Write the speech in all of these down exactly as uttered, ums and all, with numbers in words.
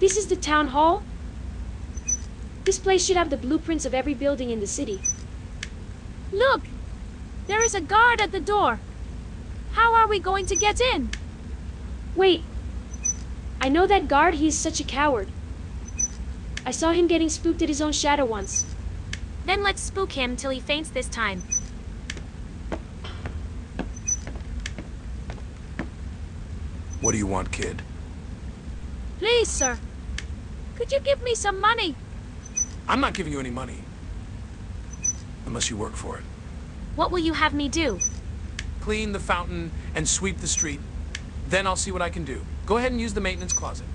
This is the town hall? This place should have the blueprints of every building in the city. Look! There is a guard at the door. How are we going to get in? Wait. I know that guard, he is such a coward. I saw him getting spooked at his own shadow once. Then let's spook him till he faints this time. What do you want, kid? Please, sir. Could you give me some money? I'm not giving you any money. Unless you work for it. What will you have me do? Clean the fountain and sweep the street. Then I'll see what I can do. Go ahead and use the maintenance closet.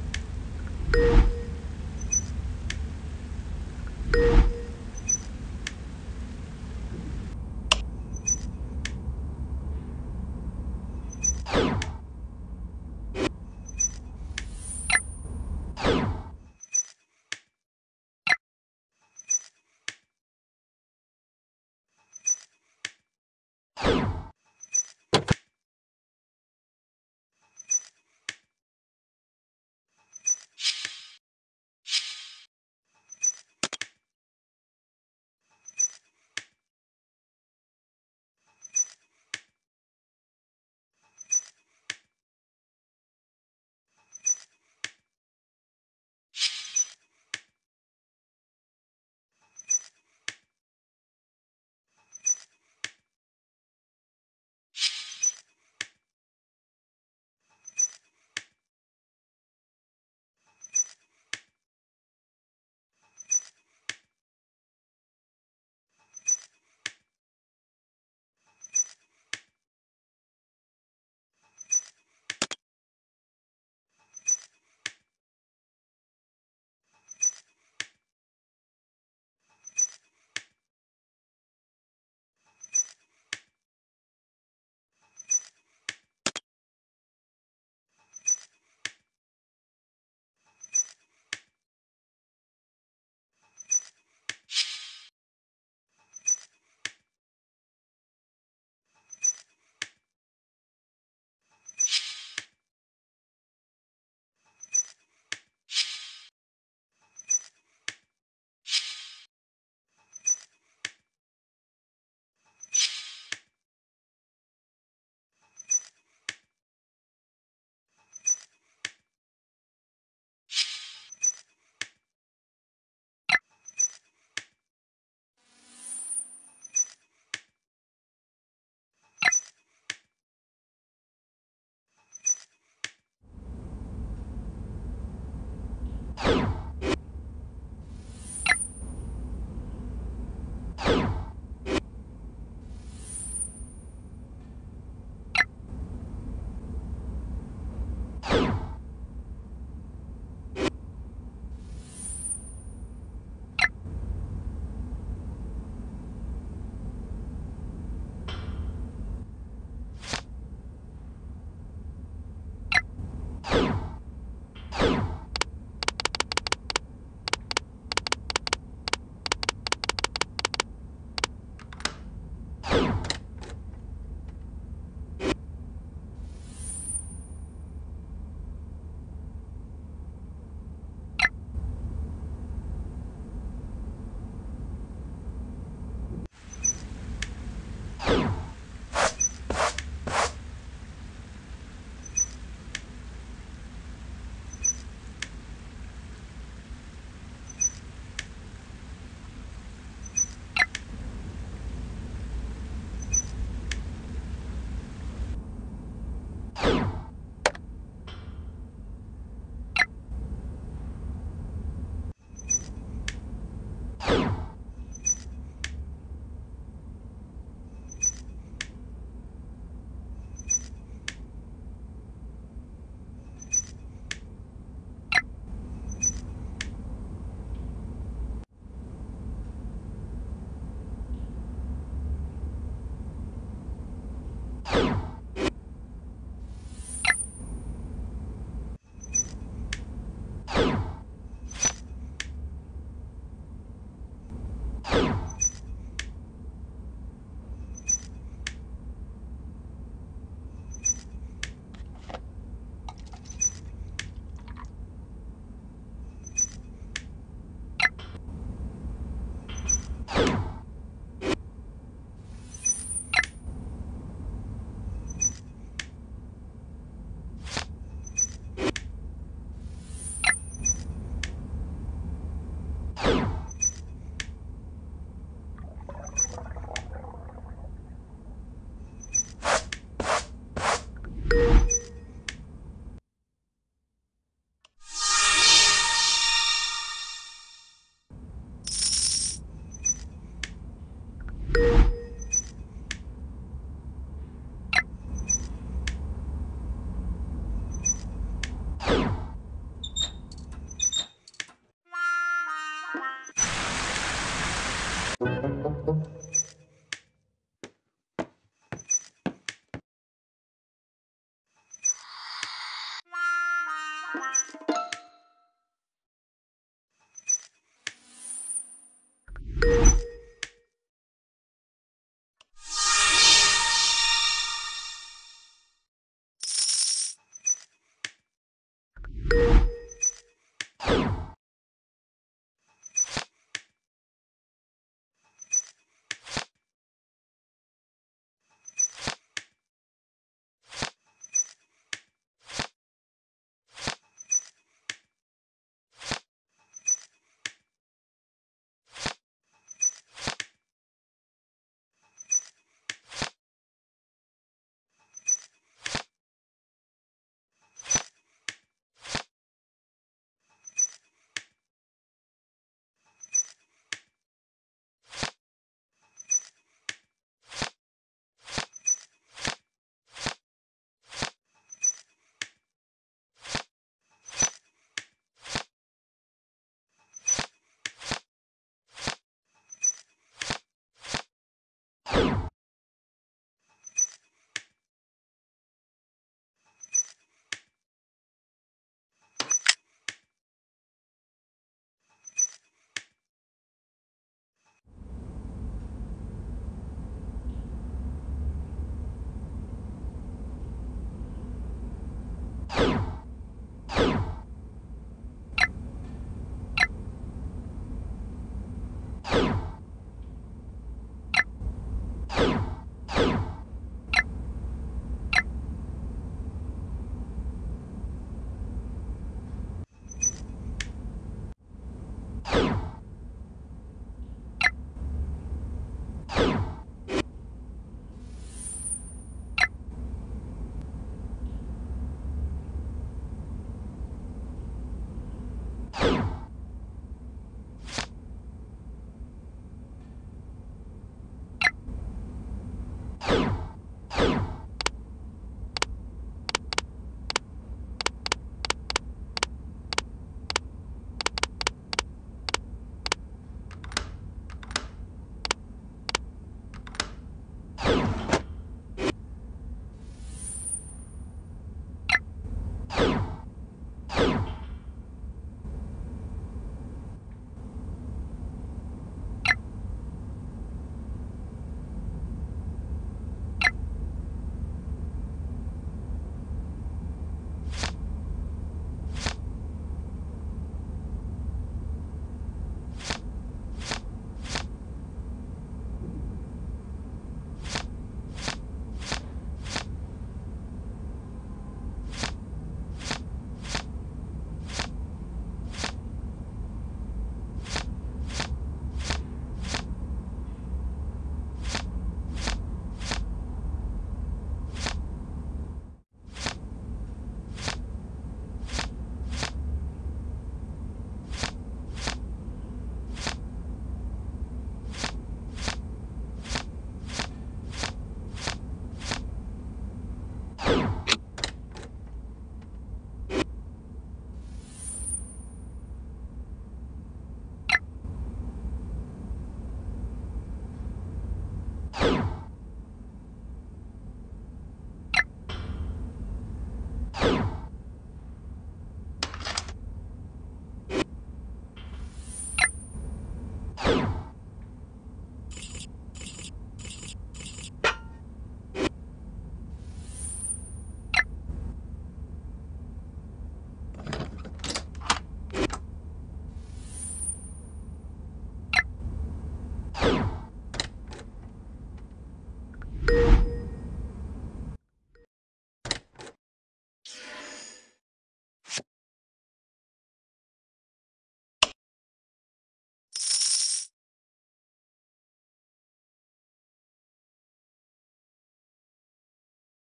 you